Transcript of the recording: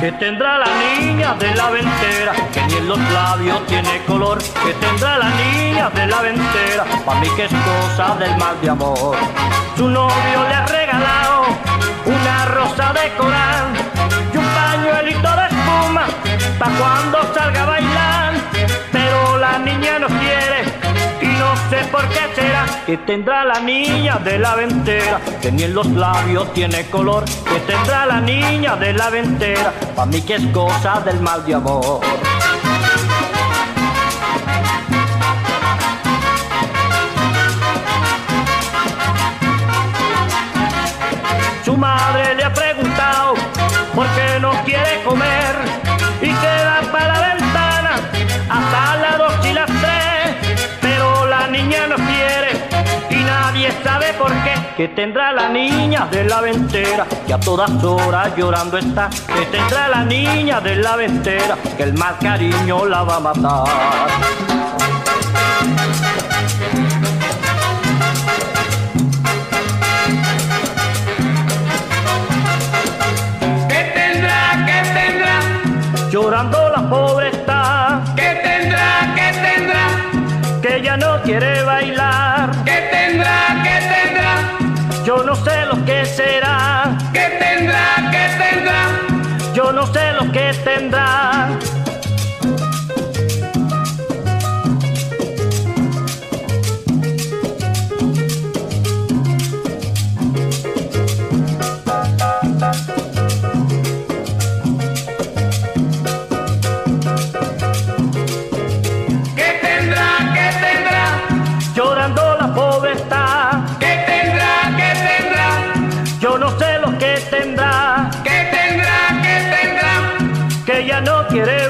que tendrá la niña de la ventera, que ni en los labios tiene color, que tendrá la niña de la ventera, pa' mí que es cosa del mal de amor. Su novio le ha regalado una rosa de coral y un pañuelito de espuma pa' cuando salga a bailar, pero la niña no quiere y no sé por qué será, que tendrá la niña de la ventera, que ni en los labios tiene color, que tendrá la niña de la ventera, pa' mí que es cosa del mal de amor. Su madre le ha preguntado por qué no quiere comer y queda para la ventana hasta las 2 y las 3, pero la niña no quiere y nadie sabe por qué, que tendrá la niña de la ventera, que a todas horas llorando está, que tendrá la niña de la ventera, que el mal cariño la va a matar. Llorando la pobre está, ¿Qué tendrá? ¿Qué tendrá? que ella no quiere bailar. ¿Qué tendrá? ¿Qué tendrá? Yo no sé lo que será, ¿Qué tendrá? ¿Qué tendrá? yo no sé lo que tendrá. Llorando la pobre está, ¿Qué tendrá? ¿Qué tendrá? yo no sé lo que tendrá, ¿Qué tendrá? ¿Qué tendrá? que ella no quiere